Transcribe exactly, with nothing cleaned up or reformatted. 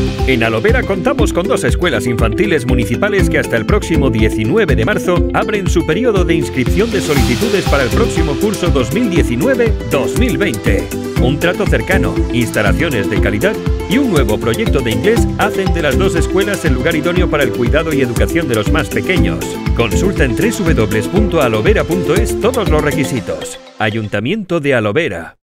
En Alovera contamos con dos escuelas infantiles municipales que hasta el próximo diecinueve de marzo abren su periodo de inscripción de solicitudes para el próximo curso dos mil diecinueve dos mil veinte. Un trato cercano, instalaciones de calidad y un nuevo proyecto de inglés hacen de las dos escuelas el lugar idóneo para el cuidado y educación de los más pequeños. Consulta en doble u doble u doble u punto alovera punto es todos los requisitos. Ayuntamiento de Alovera.